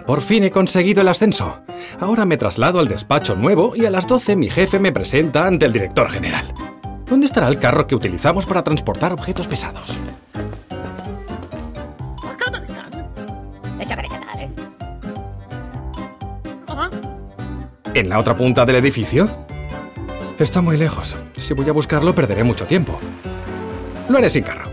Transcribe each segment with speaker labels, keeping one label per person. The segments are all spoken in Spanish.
Speaker 1: Por fin he conseguido el ascenso. Ahora me traslado al despacho nuevo y a las 12 mi jefe me presenta ante el director general. ¿Dónde estará el carro que utilizamos para transportar objetos pesados? ¿En la otra punta del edificio? Está muy lejos. Si voy a buscarlo perderé mucho tiempo. Lo haré sin carro.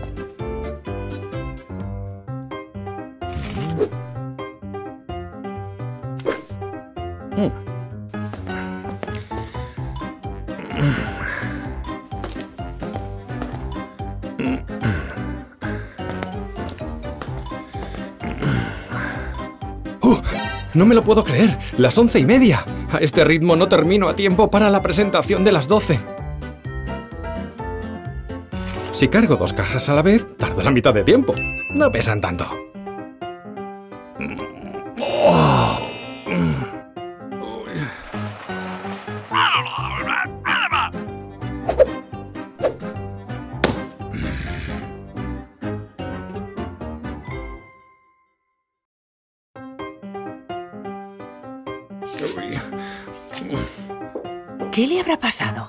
Speaker 1: No me lo puedo creer. Las 11:30. A este ritmo no termino a tiempo para la presentación de las 12. Si cargo 2 cajas a la vez, tardo la mitad de tiempo. No pesan tanto.
Speaker 2: ¿Qué le habrá pasado?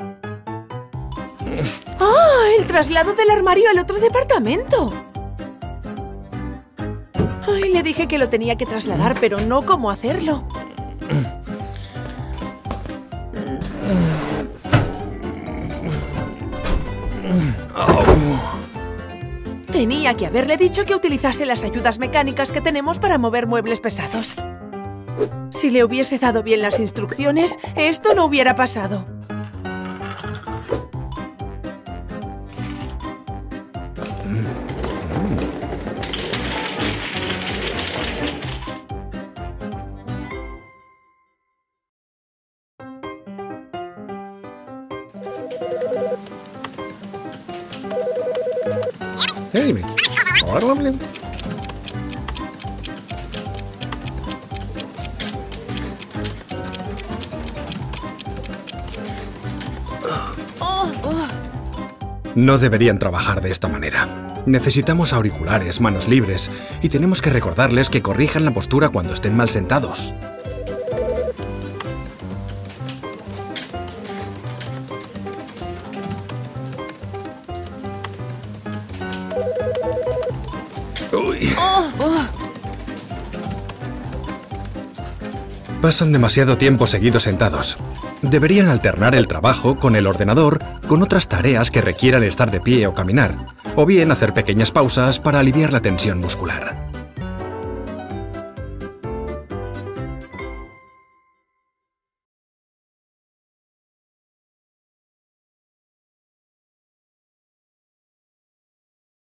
Speaker 2: ¡Ah! ¡El traslado del armario al otro departamento! Ay, le dije que lo tenía que trasladar, pero no cómo hacerlo. Tenía que haberle dicho que utilizase las ayudas mecánicas que tenemos para mover muebles pesados. Si le hubiese dado bien las instrucciones, esto no hubiera pasado.
Speaker 1: Hey, no deberían trabajar de esta manera. Necesitamos auriculares, manos libres, y tenemos que recordarles que corrijan la postura cuando estén mal sentados. Uy. Pasan demasiado tiempo seguido sentados. Deberían alternar el trabajo con el ordenador con otras tareas que requieran estar de pie o caminar, o bien hacer pequeñas pausas para aliviar la tensión muscular.